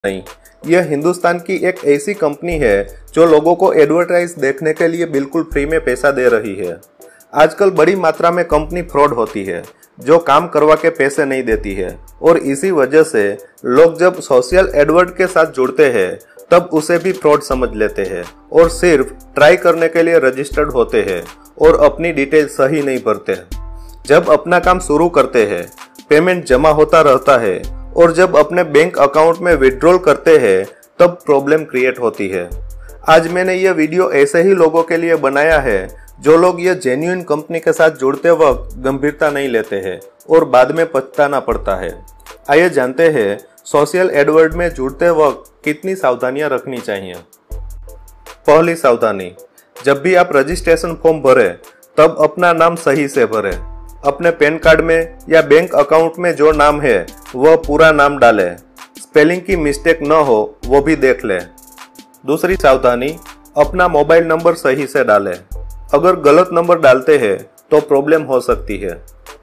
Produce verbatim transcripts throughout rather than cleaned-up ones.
नहीं, यह हिंदुस्तान की एक ऐसी कंपनी है जो लोगों को एडवर्टाइज देखने के लिए बिल्कुल फ्री में पैसा दे रही है। आजकल बड़ी मात्रा में कंपनी फ्रॉड होती है जो काम करवा के पैसे नहीं देती है और इसी वजह से लोग जब सोशल एडवर्ट के साथ जुड़ते हैं तब उसे भी फ्रॉड समझ लेते हैं और सिर्फ ट्राई करने के लिए रजिस्टर्ड होते हैं और अपनी डिटेल सही नहीं भरते। जब अपना काम शुरू करते हैं, पेमेंट जमा होता रहता है और जब अपने बैंक अकाउंट में विड्रॉल करते हैं तब प्रॉब्लम क्रिएट होती है। आज मैंने यह वीडियो ऐसे ही लोगों के लिए बनाया है जो लोग ये जेन्युइन कंपनी के साथ जुड़ते वक्त गंभीरता नहीं लेते हैं और बाद में पछताना पड़ता है। आइए जानते हैं सोशल एडवर्ड में जुड़ते वक्त कितनी सावधानियां रखनी चाहिए। पहली सावधानी, जब भी आप रजिस्ट्रेशन फॉर्म भरें तब अपना नाम सही से भरें। अपने पैन कार्ड में या बैंक अकाउंट में जो नाम है वह पूरा नाम डालें। स्पेलिंग की मिस्टेक न हो वो भी देख लें। दूसरी सावधानी, अपना मोबाइल नंबर सही से डालें। अगर गलत नंबर डालते हैं तो प्रॉब्लम हो सकती है।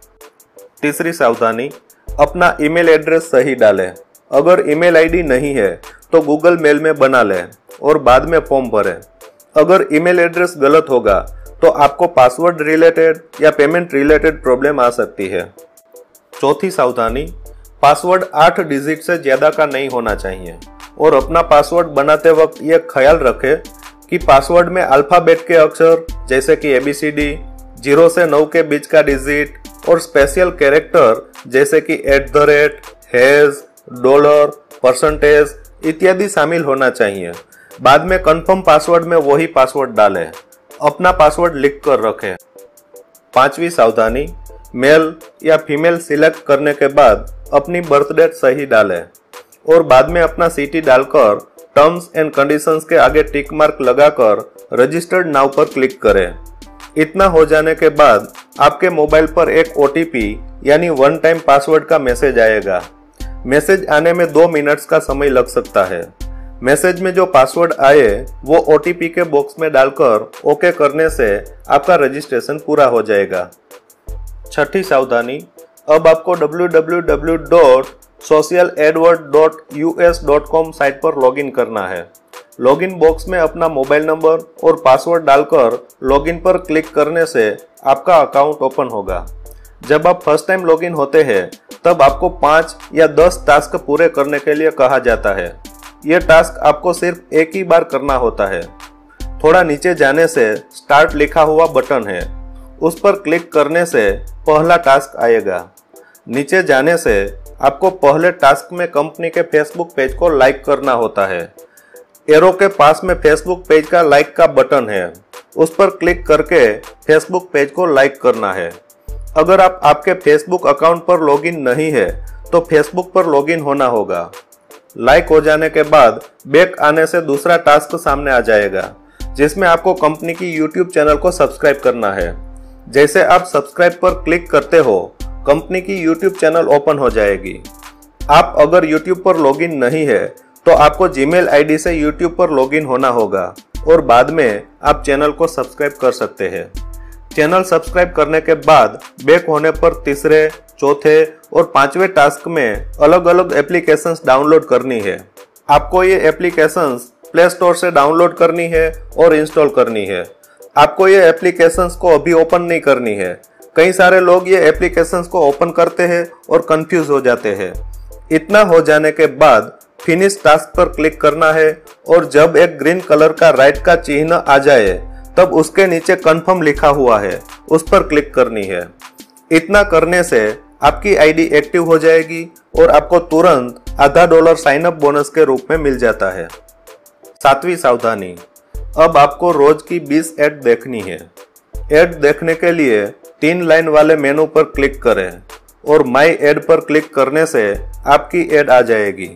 तीसरी सावधानी, अपना ईमेल एड्रेस सही डालें। अगर ईमेल आईडी नहीं है तो गूगल मेल में बना लें और बाद में फॉर्म भरें। अगर ईमेल एड्रेस गलत होगा तो आपको पासवर्ड रिलेटेड या पेमेंट रिलेटेड प्रॉब्लम आ सकती है। चौथी सावधानी, पासवर्ड आठ डिजिट से ज्यादा का नहीं होना चाहिए और अपना पासवर्ड बनाते वक्त यह ख्याल रखें कि पासवर्ड में अल्फाबेट के अक्षर जैसे कि एबीसीडी, जीरो से नौ के बीच का डिजिट और स्पेशल कैरेक्टर जैसे कि at the rate, hash, dollar, percentage इत्यादि शामिल होना चाहिए। बाद में कंफर्म पासवर्ड में वही पासवर्ड डालें। अपना पासवर्ड लिख कर रखें। पांचवी सावधानी, मेल या फीमेल सिलेक्ट करने के बाद अपनी बर्थ डेट सही डालें और बाद में अपना सिटी डालकर टर्म्स एंड कंडीशंस के आगे टिक मार्क लगाकर रजिस्टर्ड नाउ पर क्लिक करें। इतना हो जाने के बाद आपके मोबाइल पर एक ओटीपी यानी वन टाइम पासवर्ड का मैसेज आएगा। मैसेज आने में दो मिनट्स का समय लग सकता है। मैसेज में जो पासवर्ड आए वो ओटीपी के बॉक्स में डालकर ओके करने से आपका रजिस्ट्रेशन पूरा हो जाएगा। छठी सावधानी, अब आपको W W W dot social Edward dot U S dot com site पर लॉगिन करना है। लॉगिन बॉक्स में अपना मोबाइल नंबर और पासवर्ड डालकर लॉगिन पर क्लिक करने से आपका अकाउंट ओपन होगा। जब आप फर्स्ट टाइम लॉगिन होते हैं तब आपको पाँच या दस टास्क पूरे करने के लिए कहा जाता है। यह टास्क आपको सिर्फ एक ही बार करना होता है। थोड़ा नीचे जाने से स्टार्ट लिखा हुआ बटन है, उस पर क्लिक करने से पहला टास्क आएगा। नीचे जाने से आपको पहले टास्क में कंपनी के फेसबुक पेज को लाइक करना होता है। एरो के पास में फेसबुक पेज का लाइक का बटन है, उस पर क्लिक करके फेसबुक पेज को लाइक करना है। अगर आप आपके फेसबुक अकाउंट पर लॉगिन नहीं है तो फेसबुक पर लॉगिन होना होगा। लाइक हो जाने के बाद बैक आने से दूसरा टास्क सामने आ जाएगा जिसमें आपको कंपनी की यूट्यूब चैनल को सब्सक्राइब करना है। जैसे आप सब्सक्राइब पर क्लिक करते हो कंपनी की यूट्यूब चैनल ओपन हो जाएगी। आप अगर यूट्यूब पर लॉगिन नहीं है तो आपको जीमेल आईडी से यूट्यूब पर लॉगिन होना होगा और बाद में आप चैनल को सब्सक्राइब कर सकते हैं। चैनल सब्सक्राइब करने के बाद बैक होने पर तीसरे, चौथे और पांचवें टास्क में अलग अलग एप्लीकेशंस डाउनलोड करनी है। आपको ये एप्लीकेशंस प्ले स्टोर से डाउनलोड करनी है और इंस्टॉल करनी है। आपको ये एप्लीकेशंस को अभी ओपन नहीं करनी है। कई सारे लोग ये एप्लीकेशंस को ओपन करते हैं और कंफ्यूज हो जाते हैं। इतना हो जाने के बाद फिनिश टास्क पर क्लिक करना है और जब एक ग्रीन कलर का राइट का चिन्ह आ जाए तब उसके नीचे कंफर्म लिखा हुआ है, उस पर क्लिक करनी है। इतना करने से आपकी आईडी एक्टिव हो जाएगी और आपको तुरंत आधा डॉलर साइन अप बोनस के रूप में मिल जाता है। सातवीं सावधानी, अब आपको रोज की बीस ऐड देखनी है। ऐड देखने के लिए तीन लाइन वाले मेनू पर क्लिक करें और माई ऐड पर क्लिक करने से आपकी ऐड आ जाएगी।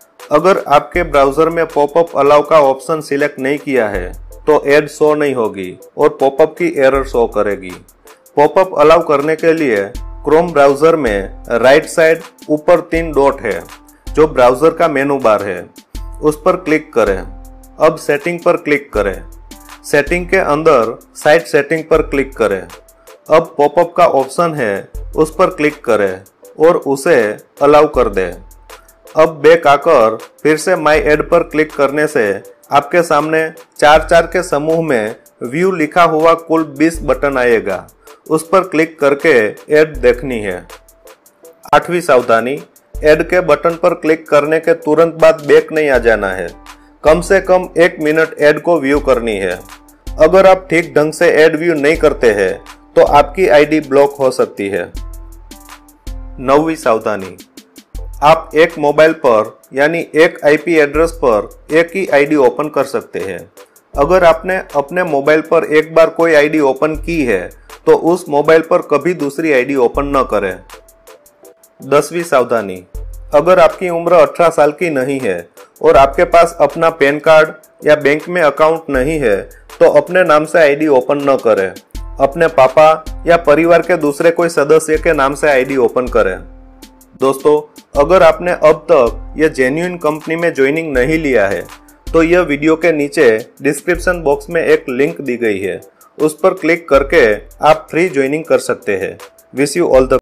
अगर आपके ब्राउजर में पॉपअप अलाउ का ऑप्शन सिलेक्ट नहीं किया है तो ऐड शो नहीं होगी और पॉपअप की एरर शो करेगी। पॉपअप अलाउ करने के लिए क्रोम ब्राउजर में राइट साइड ऊपर तीन डॉट है जो ब्राउजर का मेनू बार है, उस पर क्लिक करें। अब सेटिंग पर क्लिक करें। सेटिंग के अंदर साइट सेटिंग पर क्लिक करें। अब पॉपअप का ऑप्शन है, उस पर क्लिक करें और उसे अलाउ कर दें। अब बैक आकर फिर से माई एड पर क्लिक करने से आपके सामने चार चार के समूह में व्यू लिखा हुआ कुल बीस बटन आएगा। उस पर क्लिक करके एड देखनी है। आठवीं सावधानी, एड के बटन पर क्लिक करने के तुरंत बाद बैक नहीं आ जाना है। कम से कम एक मिनट एड को व्यू करनी है। अगर आप ठीक ढंग से एड व्यू नहीं करते हैं तो आपकी आईडी ब्लॉक हो सकती है। नौवीं सावधानी, आप एक मोबाइल पर यानी एक आईपी एड्रेस पर एक ही आईडी ओपन कर सकते हैं। अगर आपने अपने मोबाइल पर एक बार कोई आईडी ओपन की है तो उस मोबाइल पर कभी दूसरी आईडी ओपन न करें। दसवीं सावधानी, अगर आपकी उम्र अठारह साल की नहीं है और आपके पास अपना पैन कार्ड या बैंक में अकाउंट नहीं है तो अपने नाम से आईडी ओपन न करें। अपने पापा या परिवार के दूसरे कोई सदस्य के नाम से आईडी ओपन करें। दोस्तों, अगर आपने अब तक यह जेन्युइन कंपनी में ज्वाइनिंग नहीं लिया है तो यह वीडियो के नीचे डिस्क्रिप्शन बॉक्स में एक लिंक दी गई है, उस पर क्लिक करके आप फ्री ज्वाइनिंग कर सकते हैं। Wish you all the